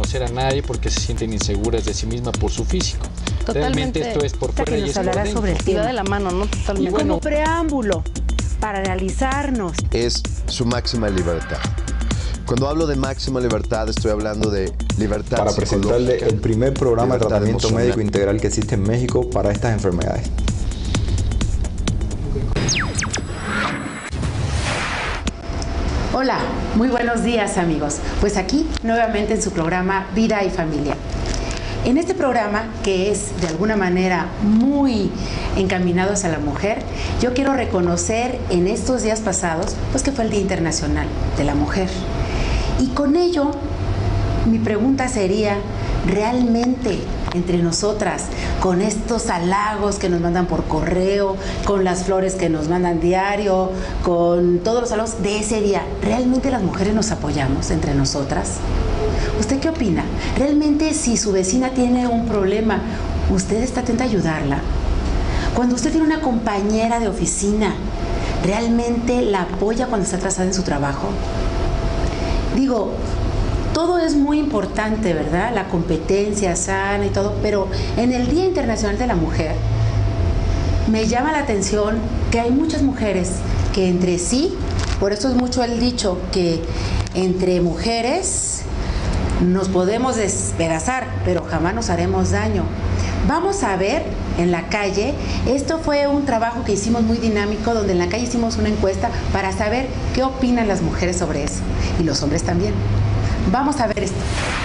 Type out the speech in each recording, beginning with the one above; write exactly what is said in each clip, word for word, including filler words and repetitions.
conocer a nadie porque se sienten inseguras de sí misma por su físico. Totalmente. Realmente esto es por fuera que y nos es por hablará dentro. sobre el tema. Va de la mano, ¿no? Totalmente. Y como preámbulo, para realizarnos. Es su máxima libertad. Cuando hablo de máxima libertad, estoy hablando de libertad para presentarle el primer programa de tratamiento emocional. médico integral que existe en México para estas enfermedades. Hola, muy buenos días amigos. Pues aquí nuevamente en su programa Vida y Familia. En este programa, que es de alguna manera muy encaminado hacia la mujer, yo quiero reconocer en estos días pasados, pues que fue el Día Internacional de la Mujer. Y con ello, mi pregunta sería, ¿realmente entre nosotras, con estos halagos que nos mandan por correo, con las flores que nos mandan diario, con todos los halagos de ese día, ¿realmente las mujeres nos apoyamos entre nosotras? ¿Usted qué opina? ¿Realmente si su vecina tiene un problema, usted está atenta a ayudarla? Cuando usted tiene una compañera de oficina, ¿realmente la apoya cuando está atrasada en su trabajo? Digo, todo es muy importante, ¿verdad? La competencia sana y todo, pero en el Día Internacional de la Mujer me llama la atención que hay muchas mujeres que entre sí, por eso es mucho el dicho que entre mujeres nos podemos despedazar, pero jamás nos haremos daño. Vamos a ver en la calle, esto fue un trabajo que hicimos muy dinámico, donde en la calle hicimos una encuesta para saber qué opinan las mujeres sobre eso, y los hombres también. Vamos a ver esto.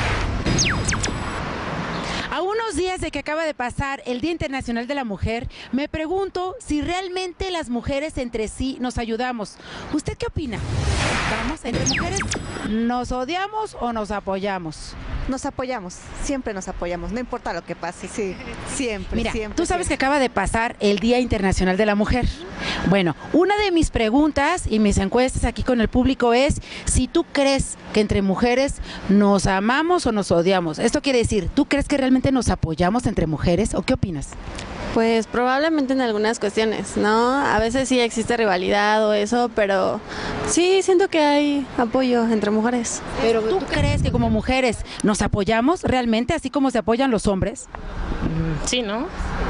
A unos días de que acaba de pasar el Día Internacional de la Mujer, me pregunto si realmente las mujeres entre sí nos ayudamos. ¿Usted qué opina? ¿Vamos, entre mujeres nos odiamos o nos apoyamos? Nos apoyamos, siempre nos apoyamos, no importa lo que pase, sí, siempre, Mira, siempre. tú sabes siempre. que acaba de pasar el Día Internacional de la Mujer. Bueno, una de mis preguntas y mis encuestas aquí con el público es si tú crees que entre mujeres nos amamos o nos odiamos. Esto quiere decir, ¿tú crees que realmente nos apoyamos entre mujeres o qué opinas? Pues probablemente en algunas cuestiones, ¿no? A veces sí existe rivalidad o eso, pero sí siento que hay apoyo entre mujeres. Pero ¿tú crees que como mujeres nos apoyamos realmente así como se apoyan los hombres? Sí, ¿no?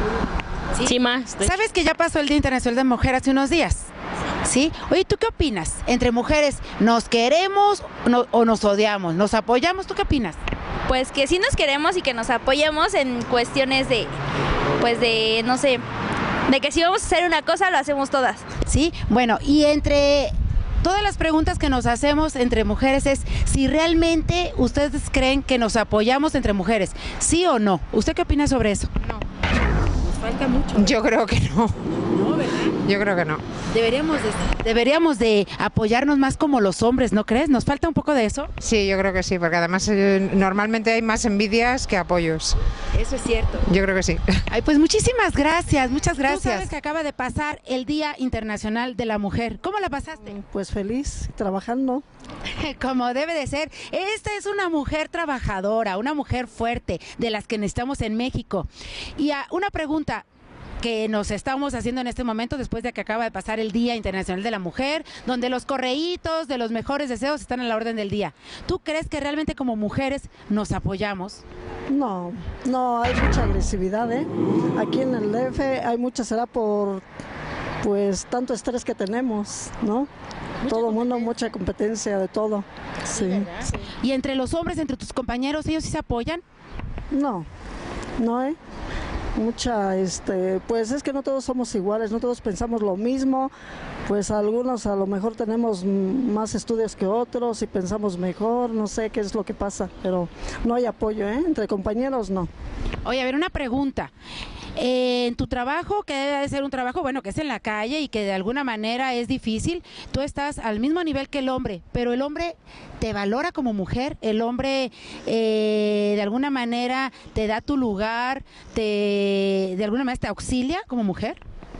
Sí, sí más. ¿Sabes que ya pasó el Día Internacional de la Mujer hace unos días? ¿Sí? Oye, ¿tú qué opinas? Entre mujeres, ¿nos queremos no, o nos odiamos? ¿Nos apoyamos? ¿Tú qué opinas? Pues que sí nos queremos y que nos apoyemos en cuestiones de, pues de, no sé, de que si vamos a hacer una cosa, lo hacemos todas. Sí, bueno, y entre todas las preguntas que nos hacemos entre mujeres es si realmente ustedes creen que nos apoyamos entre mujeres, ¿sí o no? ¿Usted qué opina sobre eso? No. Nos falta mucho. Yo creo que no. No, ¿verdad? Yo creo que no. Deberíamos de, deberíamos de apoyarnos más como los hombres, ¿no crees? ¿Nos falta un poco de eso? Sí, yo creo que sí, porque además eh, normalmente hay más envidias que apoyos. Eso es cierto. Yo creo que sí. Ay, pues muchísimas gracias, muchas gracias. Tú sabes que que acaba de pasar el Día Internacional de la Mujer. ¿Cómo la pasaste? Pues feliz, trabajando. Como debe de ser. Esta es una mujer trabajadora, una mujer fuerte, de las que necesitamos en México. Y a, una pregunta que nos estamos haciendo en este momento después de que acaba de pasar el Día Internacional de la Mujer, donde los correitos de los mejores deseos están a la orden del día. ¿Tú crees que realmente como mujeres nos apoyamos? No, no, hay mucha agresividad, ¿eh? Aquí en el D F hay mucha, será por, pues, tanto estrés que tenemos, ¿no? Todo el mundo, mucha competencia de todo, sí. Sí. ¿Y entre los hombres, entre tus compañeros, ellos sí se apoyan? No, no, ¿eh? Mucha, este, pues es que no todos somos iguales, no todos pensamos lo mismo, pues algunos a lo mejor tenemos más estudios que otros y pensamos mejor, no sé qué es lo que pasa, pero no hay apoyo, ¿eh? Entre compañeros no. Oye, a ver, una pregunta. Eh, en tu trabajo, que debe de ser un trabajo, bueno, que es en la calle y que de alguna manera es difícil, tú estás al mismo nivel que el hombre, pero el hombre te valora como mujer, el hombre eh, de alguna manera te da tu lugar, te, de alguna manera te auxilia como mujer.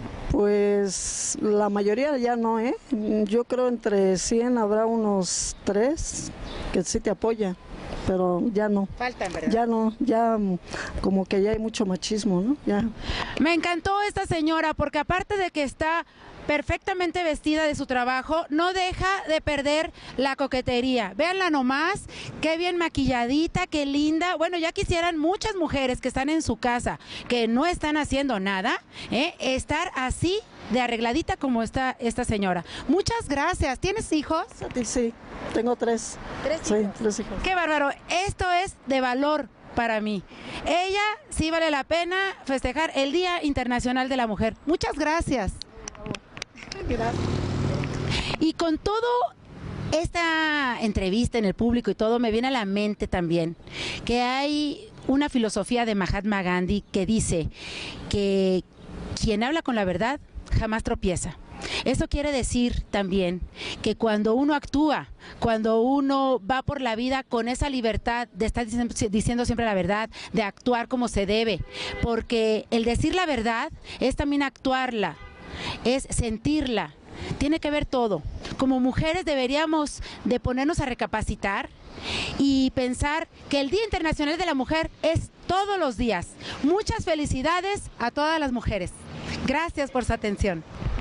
Pues la mayoría ya no, ¿eh? Yo creo entre cien habrá unos tres que sí te apoyan. pero ya no. Faltan, ¿verdad? Ya no, ya mm, como que ya hay mucho machismo, ¿no? Ya. Me encantó esta señora porque aparte de que está perfectamente vestida de su trabajo, no deja de perder la coquetería. Véanla nomás, qué bien maquilladita, qué linda. Bueno, ya quisieran muchas mujeres que están en su casa, que no están haciendo nada, ¿eh? estar así de arregladita como está esta señora. Muchas gracias. ¿Tienes hijos? Sí, tengo tres. ¿Tres sí, hijos? tres hijos. Qué bárbaro. Esto es de valor para mí. Ella sí vale la pena festejar el Día Internacional de la Mujer. Muchas gracias. Gracias. Y con todo esta entrevista en el público y todo, me viene a la mente también que hay una filosofía de Mahatma Gandhi que dice que quien habla con la verdad jamás tropieza. Eso quiere decir también que cuando uno actúa, cuando uno va por la vida con esa libertad de estar diciendo siempre la verdad, de actuar como se debe, porque el decir la verdad es también actuarla, es sentirla, tiene que ver todo. Como mujeres deberíamos de ponernos a recapacitar y pensar que el Día Internacional de la Mujer es todos los días. Muchas felicidades a todas las mujeres. Gracias por su atención.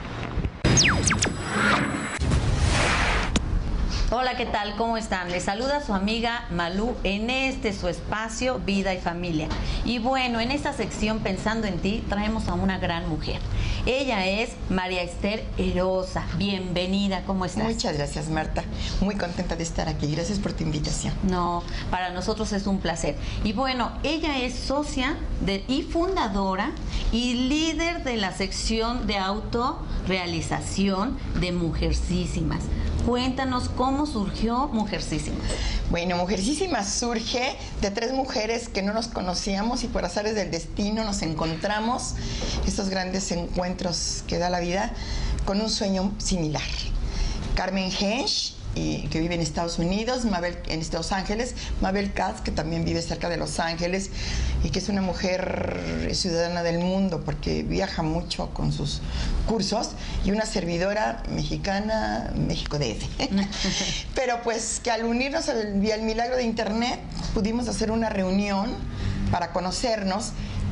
Hola, ¿qué tal? ¿Cómo están? Les saluda su amiga Malú en este su espacio Vida y Familia. Y bueno, en esta sección Pensando en Ti traemos a una gran mujer. Ella es María Esther Erosa. Bienvenida, ¿cómo estás? Muchas gracias, Marta. Muy contenta de estar aquí. Gracias por tu invitación. No, para nosotros es un placer. Y bueno, ella es socia de, y fundadora y líder de la sección de autorrealización de Mujercísimas. Cuéntanos cómo surgió Mujercísimas. Bueno, Mujercísimas surge de tres mujeres que no nos conocíamos y por azares del destino nos encontramos, estos grandes encuentros que da la vida, con un sueño similar. Carmen Hensch, y que vive en Estados Unidos, Mabel en Los Ángeles, Mabel Katz, que también vive cerca de Los Ángeles y que es una mujer ciudadana del mundo porque viaja mucho con sus cursos, y una servidora mexicana, México D F. Pero pues que al unirnos al, al milagro de internet pudimos hacer una reunión para conocernos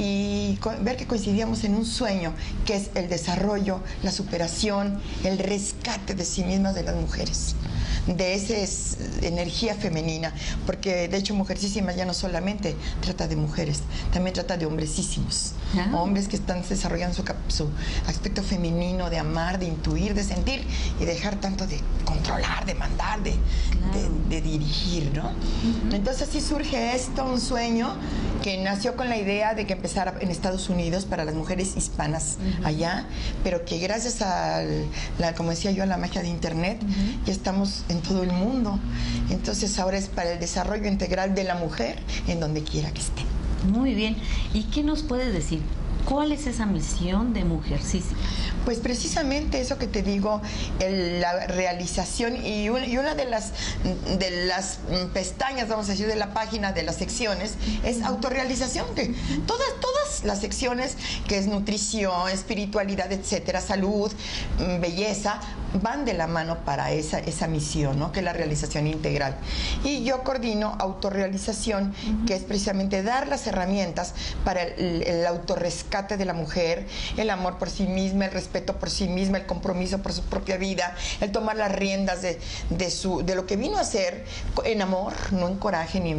y ver que coincidíamos en un sueño, que es el desarrollo, la superación, el rescate de sí mismas de las mujeres, de esa energía femenina, porque de hecho Mujercísimas ya no solamente trata de mujeres, también trata de hombresísimos, ah. hombres que están desarrollando su, su aspecto femenino de amar, de intuir, de sentir y dejar tanto de controlar, de mandar, de, claro. de, de dirigir, ¿no? Uh-huh. Entonces así surge esto, un sueño que nació con la idea de que empezara en Estados Unidos para las mujeres hispanas uh-huh. allá, pero que gracias a la, como decía yo, a la magia de internet, uh-huh. ya estamos en todo el mundo. Entonces ahora es para el desarrollo integral de la mujer en donde quiera que esté. Muy bien. ¿Y qué nos puedes decir? ¿Cuál es esa misión de Mujercísimas? Pues precisamente eso que te digo, el, la realización y, un, y una de las de las pestañas, vamos a decir, de la página de las secciones es autorrealización, que todas todas las secciones, que es nutrición, espiritualidad, etcétera, salud, belleza, van de la mano para esa esa misión, ¿no? Que es la realización integral. Y yo coordino autorrealización, uh-huh. que es precisamente dar las herramientas para el, el autorrescate de la mujer, el amor por sí misma, el respeto por sí misma, el compromiso por su propia vida, el tomar las riendas de, de, su, de lo que vino a ser en amor, no en coraje ni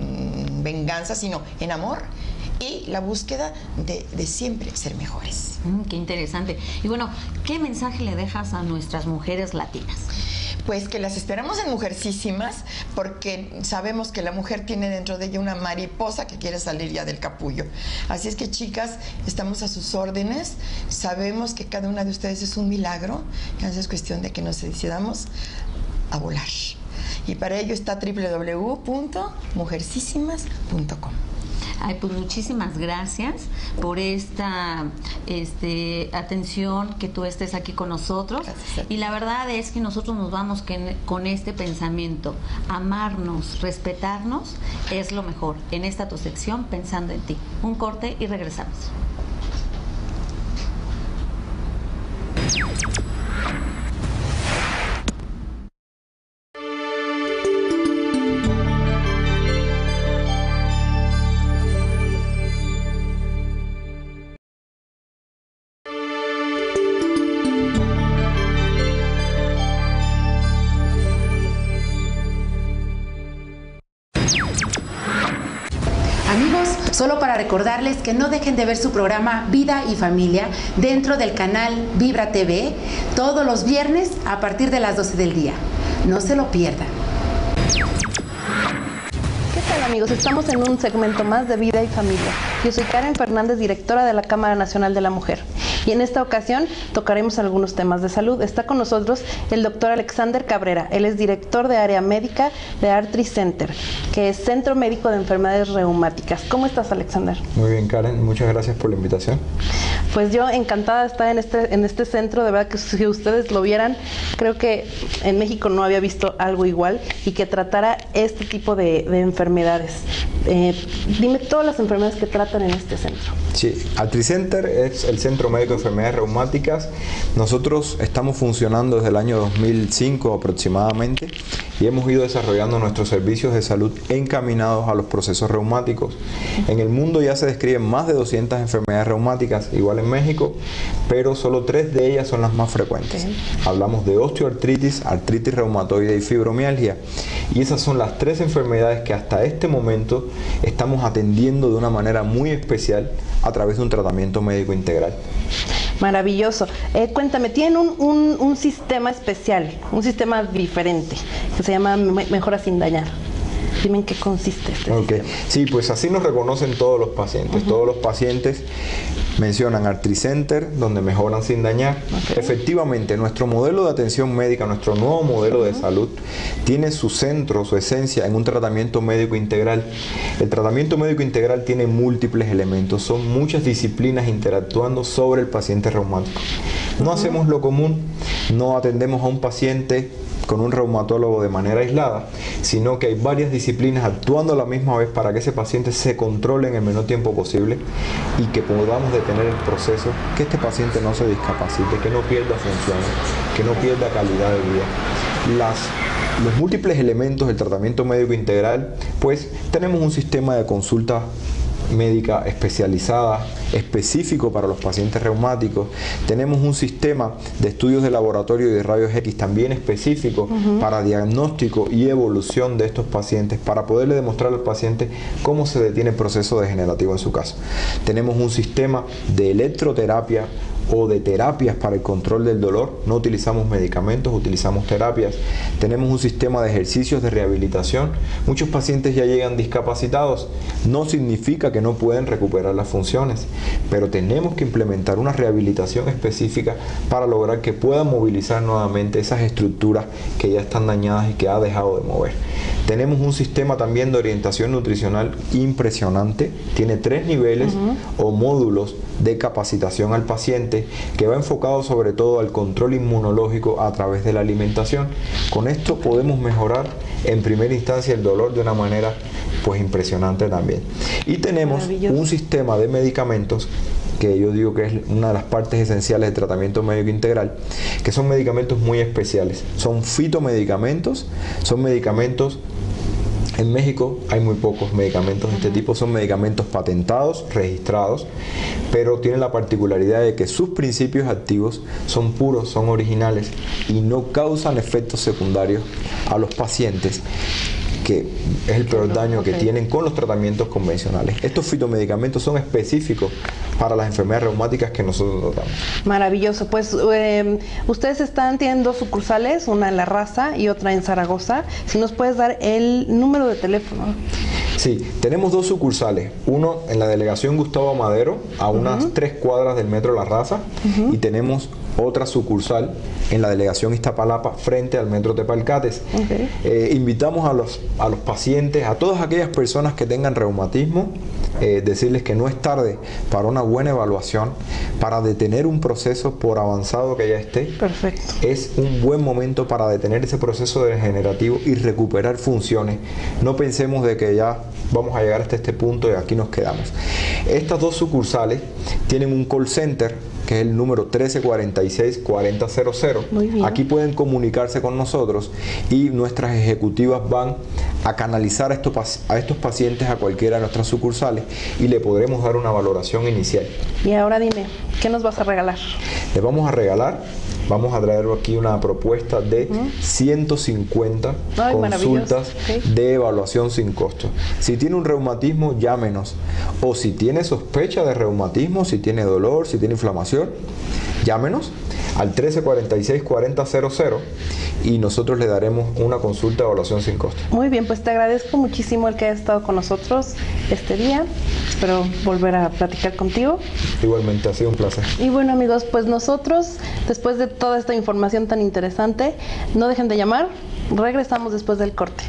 en venganza, sino en amor, y la búsqueda de, de siempre ser mejores. Mm, qué interesante. Y bueno, ¿qué mensaje le dejas a nuestras mujeres latinas? Pues que las esperamos en Mujercísimas, porque sabemos que la mujer tiene dentro de ella una mariposa que quiere salir ya del capullo. Así es que, chicas, estamos a sus órdenes, sabemos que cada una de ustedes es un milagro, y es cuestión de que nos decidamos a volar. Y para ello está doble u doble u doble u punto mujercísimas punto com. Ay, pues muchísimas gracias por esta este, atención, que tú estés aquí con nosotros. Y la verdad es que nosotros nos vamos que, con este pensamiento. Amarnos, respetarnos es lo mejor. En esta tu sección, Pensando en Ti. Un corte y regresamos. Solo para recordarles que no dejen de ver su programa Vida y Familia dentro del canal Vibra T V todos los viernes a partir de las doce del día. No se lo pierdan. ¿Qué tal, amigos? Estamos en un segmento más de Vida y Familia. Yo soy Karen Fernández, directora de la Cámara Nacional de la Mujer. Y en esta ocasión tocaremos algunos temas de salud. Está con nosotros el doctor Alexander Cabrera. Él es director de área médica de Arthritis Center, que es Centro Médico de Enfermedades Reumáticas. ¿Cómo estás, Alexander? Muy bien, Karen. Muchas gracias por la invitación. Pues yo encantada de estar en este, en este centro. De verdad que si ustedes lo vieran, creo que en México no había visto algo igual y que tratara este tipo de, de enfermedades. Eh, dime todas las enfermedades que tratan en este centro. Sí, Arthritis Center es el Centro Médico de Enfermedades Reumáticas. Nosotros estamos funcionando desde el año dos mil cinco aproximadamente y hemos ido desarrollando nuestros servicios de salud encaminados a los procesos reumáticos. En el mundo ya se describen más de doscientas enfermedades reumáticas, igual en México, pero solo tres de ellas son las más frecuentes. Okay. Hablamos de osteoartritis, artritis reumatoide y fibromialgia. Y esas son las tres enfermedades que hasta este momento estamos atendiendo de una manera muy especial a través de un tratamiento médico integral. Maravilloso. Eh, cuéntame, tienen un, un, un sistema especial, un sistema diferente, que se llama Mejora Sin Dañar. Dime en qué consiste este okay. sistema. Sí, pues así nos reconocen todos los pacientes. Uh-huh. Todos los pacientes mencionan Arthritis Center, donde mejoran sin dañar. Okay. Efectivamente, nuestro modelo de atención médica, nuestro nuevo modelo uh-huh. de salud, tiene su centro, su esencia en un tratamiento médico integral. El tratamiento médico integral tiene múltiples elementos, son muchas disciplinas interactuando sobre el paciente reumático. No uh-huh. hacemos lo común, no atendemos a un paciente con un reumatólogo de manera aislada, sino que hay varias disciplinas actuando a la misma vez para que ese paciente se controle en el menor tiempo posible y que podamos detener el proceso, que este paciente no se discapacite, que no pierda funciones, que no pierda calidad de vida. Las, los múltiples elementos del tratamiento médico integral, pues tenemos un sistema de consulta médica especializada, específico para los pacientes reumáticos. Tenemos un sistema de estudios de laboratorio y de rayos X también específico uh-huh. para diagnóstico y evolución de estos pacientes, para poderle demostrar al paciente cómo se detiene el proceso degenerativo en su caso. Tenemos un sistema de electroterapia o de terapias para el control del dolor. No utilizamos medicamentos, utilizamos terapias. Tenemos un sistema de ejercicios de rehabilitación. Muchos pacientes ya llegan discapacitados. No significa que no pueden recuperar las funciones, pero tenemos que implementar una rehabilitación específica para lograr que puedan movilizar nuevamente esas estructuras que ya están dañadas y que ha dejado de mover. Tenemos un sistema también de orientación nutricional impresionante. Tiene tres niveles uh-huh. o módulos de capacitación al paciente, que va enfocado sobre todo al control inmunológico a través de la alimentación. Con esto podemos mejorar en primera instancia el dolor de una manera pues impresionante también. Y tenemos un sistema de medicamentos que yo digo que es una de las partes esenciales del tratamiento médico integral, que son medicamentos muy especiales. Son fitomedicamentos, son medicamentos. En México hay muy pocos medicamentos de este tipo, son medicamentos patentados, registrados, pero tienen la particularidad de que sus principios activos son puros, son originales y no causan efectos secundarios a los pacientes, que es el peor daño que tienen con los tratamientos convencionales. Estos fitomedicamentos son específicos para las enfermedades reumáticas que nosotros tratamos. Maravilloso. Pues eh, ustedes están, tienen dos sucursales, una en La Raza y otra en Zaragoza. Si nos puedes dar el número de teléfono. Sí, tenemos dos sucursales, uno en la delegación Gustavo Madero, a unas uh-huh. tres cuadras del metro La Raza, uh-huh. y tenemos otra sucursal en la delegación Iztapalapa frente al metro Tepalcates. Okay. Eh, invitamos a los, a los pacientes, a todas aquellas personas que tengan reumatismo, eh, decirles que no es tarde para una buena evaluación, para detener un proceso por avanzado que ya esté. Perfecto. Es un buen momento para detener ese proceso degenerativo y recuperar funciones. No pensemos de que ya vamos a llegar hasta este punto y aquí nos quedamos. Estas dos sucursales tienen un call center, que es el número trece cuarenta y seis cuarenta cero cero. Muy bien. Aquí pueden comunicarse con nosotros y nuestras ejecutivas van a canalizar a estos, a estos pacientes a cualquiera de nuestras sucursales y le podremos dar una valoración inicial. Y ahora dime, ¿qué nos vas a regalar? Les vamos a regalar Vamos a traer aquí una propuesta de uh-huh. ciento cincuenta Ay, consultas okay. de evaluación sin costo. Si tiene un reumatismo, llámenos. O si tiene sospecha de reumatismo, si tiene dolor, si tiene inflamación, llámenos al trece cuarenta y seis cuarenta cero cero y nosotros le daremos una consulta de evaluación sin costo. Muy bien, pues te agradezco muchísimo el que hayas estado con nosotros este día. Espero volver a platicar contigo. Igualmente, ha sido un placer. Y bueno, amigos, pues nosotros, después de toda esta información tan interesante, no dejen de llamar. Regresamos después del corte.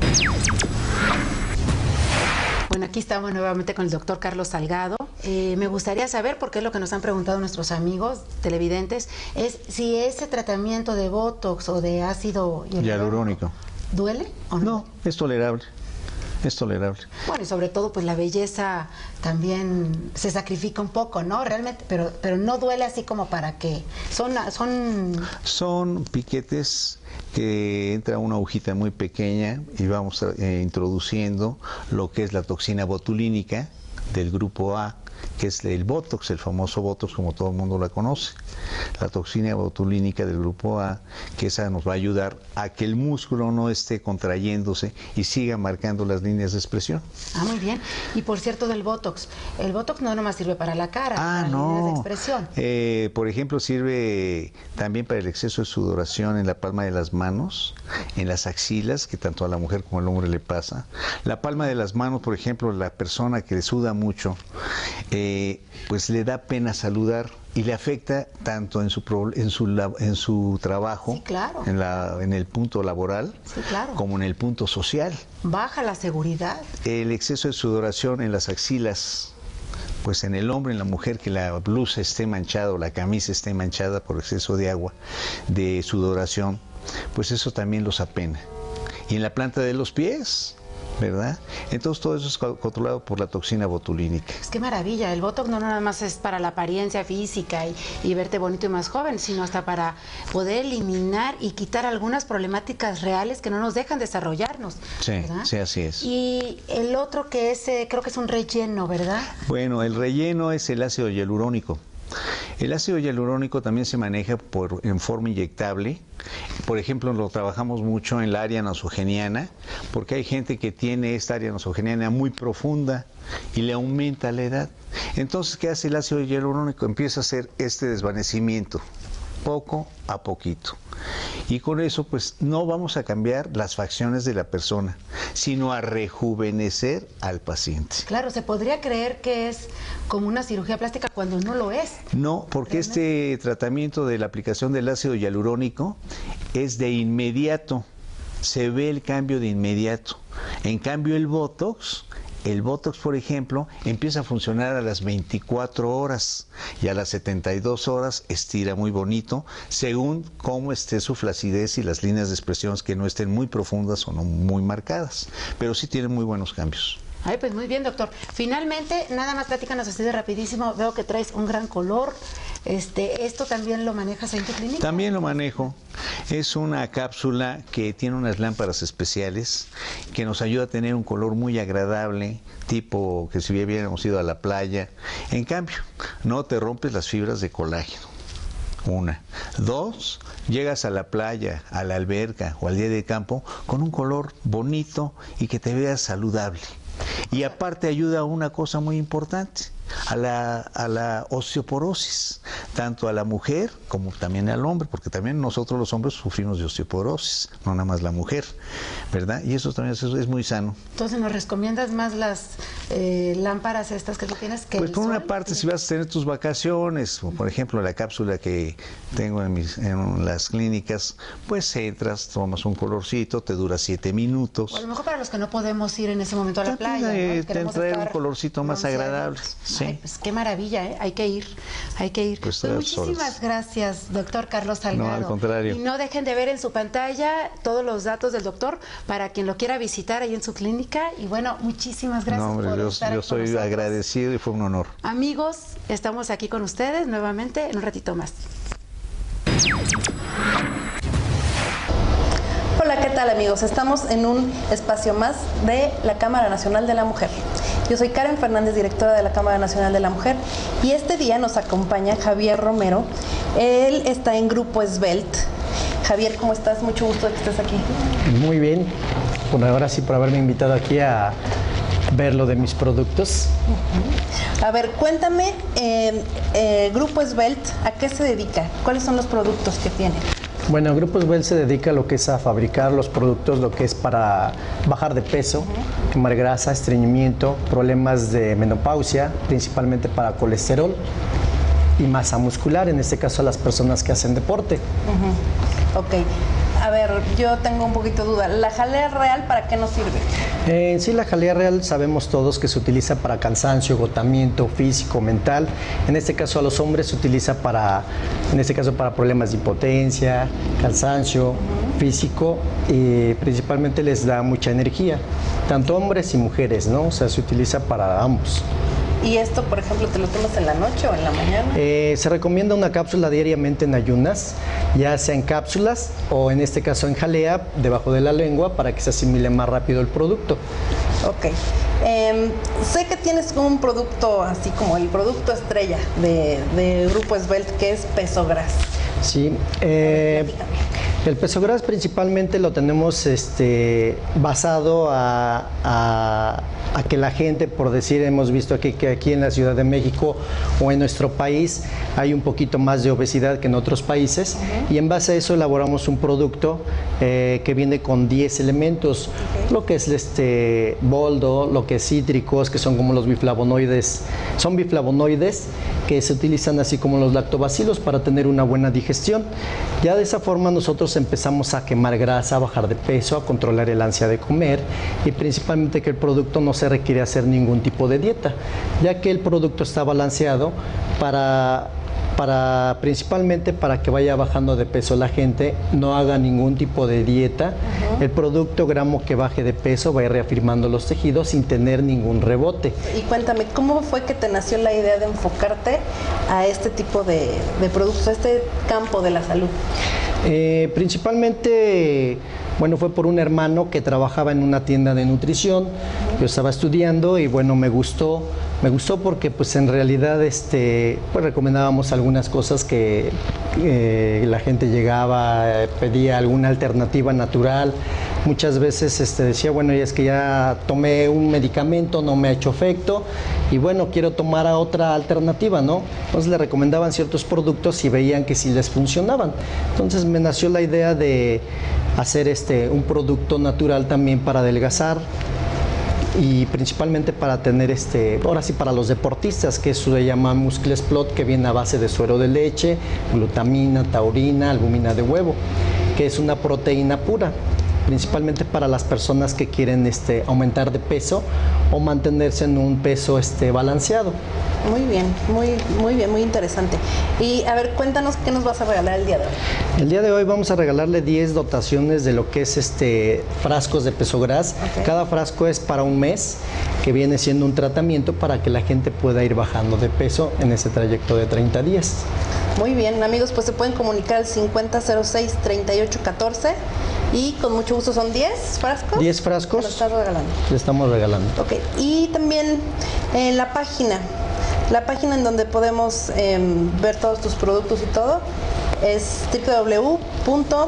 Bueno, aquí estamos nuevamente con el doctor Carlos Salgado. Eh, me gustaría saber, porque es lo que nos han preguntado nuestros amigos televidentes, es si ese tratamiento de Botox o de ácido hialurónico ¿duele o no? No, es tolerable. Es tolerable. Bueno, y sobre todo, pues la belleza también se sacrifica un poco, ¿no? Realmente, pero pero no duele así como para que son son son piquetes que entra una agujita muy pequeña y vamos eh, introduciendo lo que es la toxina botulínica del grupo A, que es el Botox, el famoso Botox como todo el mundo la conoce. La toxina botulínica del grupo A, que esa nos va a ayudar a que el músculo no esté contrayéndose y siga marcando las líneas de expresión. Ah, muy bien. Y por cierto del Botox, el Botox no nomás sirve para la cara, ah, para no. las líneas de expresión. Eh, por ejemplo, sirve también para el exceso de sudoración en la palma de las manos, en las axilas, que tanto a la mujer como al hombre le pasa. La palma de las manos, por ejemplo, la persona que le suda mucho, eh, pues le da pena saludar y le afecta tanto en su en su en su trabajo, sí, claro. en la en el punto laboral, sí, claro. como en el punto social. Baja la seguridad. El exceso de sudoración en las axilas, pues en el hombre, en la mujer, que la blusa esté manchada o la camisa esté manchada por exceso de agua, de sudoración, pues eso también los apena. Y en la planta de los pies, ¿verdad? Entonces todo eso es controlado por la toxina botulínica. Es que maravilla, el Botox no nada más es para la apariencia física y, y verte bonito y más joven, sino hasta para poder eliminar y quitar algunas problemáticas reales que no nos dejan desarrollarnos. Sí, ¿verdad? Sí, así es. Y el otro que es, eh, creo que es un relleno, ¿verdad? Bueno, el relleno es el ácido hialurónico. El ácido hialurónico también se maneja por, en forma inyectable. Por ejemplo, lo trabajamos mucho en la área nasogeniana, porque hay gente que tiene esta área nasogeniana muy profunda y le aumenta la edad. Entonces, ¿qué hace el ácido hialurónico? Empieza a hacer este desvanecimiento, poco a poquito. Y con eso, pues, no vamos a cambiar las facciones de la persona, sino a rejuvenecer al paciente. Claro, se podría creer que es como una cirugía plástica cuando no lo es. No, porque ¿realmente? Este tratamiento de la aplicación del ácido hialurónico es de inmediato, se ve el cambio de inmediato. En cambio, el Botox... El Botox, por ejemplo, empieza a funcionar a las veinticuatro horas y a las setenta y dos horas estira muy bonito, según cómo esté su flacidez y las líneas de expresión que no estén muy profundas o no muy marcadas, pero sí tienen muy buenos cambios. Ay, pues muy bien, doctor. Finalmente, nada más platícanos así de rapidísimo, veo que traes un gran color. Este, ¿esto también lo manejas en tu clínica? También lo manejo. Es una cápsula que tiene unas lámparas especiales que nos ayuda a tener un color muy agradable, tipo que si hubiéramos ido a la playa. En cambio, no te rompes las fibras de colágeno. Una. Dos, llegas a la playa, a la alberca o al día de campo con un color bonito y que te veas saludable. Y aparte ayuda a una cosa muy importante, a la, a la osteoporosis, tanto a la mujer como también al hombre, porque también nosotros los hombres sufrimos de osteoporosis, no nada más la mujer, ¿verdad? Y eso también es, es muy sano. Entonces, ¿nos recomiendas más las eh, lámparas estas que tú tienes? Que pues por una sol? parte, si vas a tener tus vacaciones, o por ejemplo la cápsula que tengo en, mis, en las clínicas, pues entras, tomas un colorcito, te dura siete minutos. O a lo mejor para los que no podemos ir en ese momento a la también playa, eh, ¿no? Queremos traer estar un colorcito más agradable. Sí. Ay, pues qué maravilla, ¿eh? Hay que ir, hay que ir. Pues Pues muchísimas solas. gracias, doctor Carlos Salgado. No, al contrario. Y no dejen de ver en su pantalla todos los datos del doctor para quien lo quiera visitar ahí en su clínica. Y bueno, muchísimas gracias no, hombre, por yo, estar yo con soy nosotros. agradecido y fue un honor. Amigos, estamos aquí con ustedes nuevamente en un ratito más. Hola, ¿qué tal, amigos? Estamos en un espacio más de la Cámara Nacional de la Mujer. Yo soy Karen Fernández, directora de la Cámara Nacional de la Mujer, y este día nos acompaña Javier Romero. Él está en Grupo Svelte. Javier, ¿cómo estás? Mucho gusto de que estés aquí. Muy bien, por ahora sí por haberme invitado aquí a ver lo de mis productos. Uh-huh. A ver, cuéntame, eh, eh, Grupo Svelte, ¿a qué se dedica? ¿Cuáles son los productos que tiene? Bueno, Grupo Svelte se dedica a lo que es a fabricar los productos, lo que es para bajar de peso, uh-huh. quemar grasa, estreñimiento, problemas de menopausia, principalmente para colesterol y masa muscular, en este caso a las personas que hacen deporte. Uh-huh. Ok. A ver, yo tengo un poquito de duda. ¿La jalea real para qué nos sirve? Eh, sí, la jalea real sabemos todos que se utiliza para cansancio, agotamiento físico, mental. En este caso a los hombres se utiliza para, en este caso para problemas de impotencia, cansancio uh-huh. físico, y principalmente les da mucha energía, tanto hombres y mujeres, ¿no? O sea, se utiliza para ambos. ¿Y esto, por ejemplo, te lo tomas en la noche o en la mañana? Eh, se recomienda una cápsula diariamente en ayunas, ya sea en cápsulas o en este caso en jalea, debajo de la lengua, para que se asimile más rápido el producto. Ok. Eh, sé que tienes un producto así como el producto estrella de, de Grupo Svelte, que es Pesogras. Sí. Eh, el Pesogras principalmente lo tenemos este, basado a, a, a que la gente, por decir, hemos visto aquí que aquí en la Ciudad de México o en nuestro país hay un poquito más de obesidad que en otros países, uh-huh. y en base a eso elaboramos un producto eh, que viene con diez elementos, okay. lo que es este boldo, lo que es cítricos, que son como los biflavonoides, son biflavonoides que se utilizan así como los lactobacilos para tener una buena digestión. Ya de esa forma nosotros empezamos a quemar grasa, a bajar de peso, a controlar el ansia de comer, y principalmente que el producto no se requiere hacer ningún tipo de dieta, ya que el producto está balanceado para, para principalmente para que vaya bajando de peso la gente, no haga ningún tipo de dieta. Uh-huh. El producto, gramo que baje de peso, va a ir reafirmando los tejidos sin tener ningún rebote. Y cuéntame, ¿cómo fue que te nació la idea de enfocarte a este tipo de, de productos, a este campo de la salud? Eh, principalmente, bueno, fue por un hermano que trabajaba en una tienda de nutrición. Uh-huh. Yo estaba estudiando y bueno, me gustó, me gustó porque pues en realidad este, pues recomendábamos algunas cosas que eh, la gente llegaba, eh, pedía alguna alternativa natural. Muchas veces este, decía, bueno, y es que ya tomé un medicamento, no me ha hecho efecto, y bueno, quiero tomar a otra alternativa, ¿no? Entonces le recomendaban ciertos productos y veían que sí les funcionaban. Entonces me nació la idea de hacer este, un producto natural también para adelgazar, y principalmente para tener, este, ahora sí, para los deportistas, que eso se llama Musclesplot, que viene a base de suero de leche, glutamina, taurina, albumina de huevo, que es una proteína pura, principalmente para las personas que quieren este, aumentar de peso o mantenerse en un peso este, balanceado. Muy bien, muy, muy bien, muy interesante. Y a ver, cuéntanos qué nos vas a regalar el día de hoy. El día de hoy vamos a regalarle diez dotaciones de lo que es este frascos de Pesogras. Okay. Cada frasco es para un mes, que viene siendo un tratamiento para que la gente pueda ir bajando de peso en ese trayecto de treinta días. Muy bien, amigos, pues se pueden comunicar al cincuenta cero seis, treinta y ocho catorce. Y con mucho gusto son diez frascos. diez frascos. Que nos estás regalando. Le estamos regalando. Ok. Y también en la página, la página en donde podemos eh, ver todos tus productos y todo, es doble u doble u doble u punto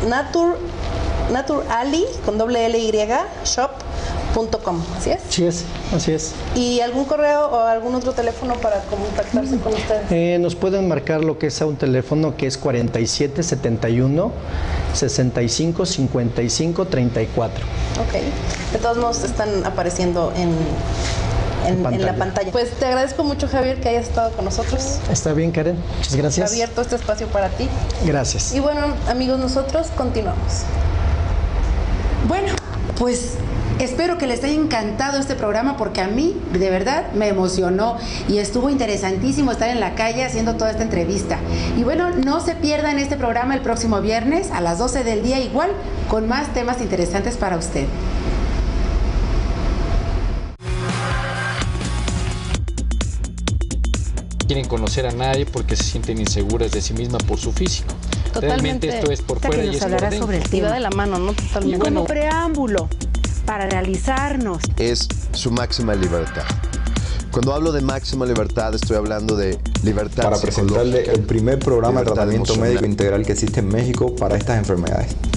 naturali con doble L Y shop punto com. ¿Así es? Sí es, así es. ¿Y algún correo o algún otro teléfono para contactarse con ustedes? Eh, nos pueden marcar lo que es a un teléfono que es cuarenta y siete setenta y uno, sesenta y cinco, cincuenta y cinco, treinta y cuatro. Ok. De todos modos están apareciendo en, en, la en la pantalla. Pues te agradezco mucho, Javier, que hayas estado con nosotros. Está bien, Karen. Muchas gracias. Está abierto este espacio para ti. Gracias. Y bueno, amigos, nosotros continuamos. Bueno, pues espero que les haya encantado este programa, porque a mí de verdad me emocionó y estuvo interesantísimo estar en la calle haciendo toda esta entrevista. Y bueno, no se pierdan este programa el próximo viernes a las doce del día, igual con más temas interesantes para usted. Quieren conocer a nadie porque se sienten inseguras de sí misma por su físico. Totalmente. Realmente esto es por fuera y es por dentro. Sobre el tema. De la mano, ¿no? Totalmente. Y como preámbulo, para realizarnos. Es su máxima libertad. Cuando hablo de máxima libertad, estoy hablando de libertad para presentarle el primer programa de tratamiento emocional. médico integral que existe en México para estas enfermedades.